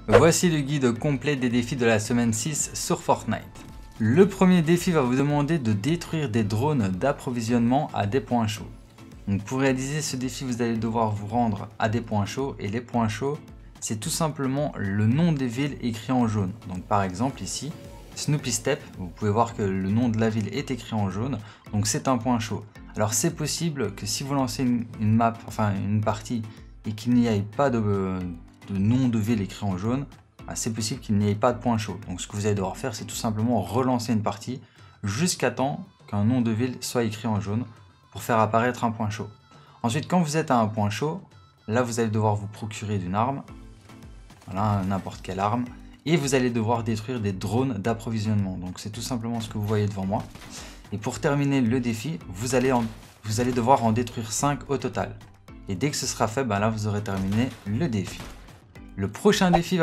Voici le guide complet des défis de la semaine 6 sur Fortnite. Le premier défi va vous demander de détruire des drones d'approvisionnement à des points chauds. Donc pour réaliser ce défi, vous allez devoir vous rendre à des points chauds, et les points chauds, c'est tout simplement le nom des villes écrit en jaune. Donc par exemple ici, Snoopy Step, vous pouvez voir que le nom de la ville est écrit en jaune, donc c'est un point chaud. Alors c'est possible que si vous lancez une map, enfin une partie, et qu'il n'y ait pas de nom de ville écrit en jaune, c'est possible qu'il n'y ait pas de point chaud. Donc ce que vous allez devoir faire, c'est tout simplement relancer une partie jusqu'à temps qu'un nom de ville soit écrit en jaune pour faire apparaître un point chaud. Ensuite, quand vous êtes à un point chaud, là vous allez devoir vous procurer d'une arme, voilà, n'importe quelle arme, et vous allez devoir détruire des drones d'approvisionnement. Donc c'est tout simplement ce que vous voyez devant moi. Et pour terminer le défi, vous allez devoir en détruire 5 au total. Et dès que ce sera fait, là vous aurez terminé le défi. Le prochain défi va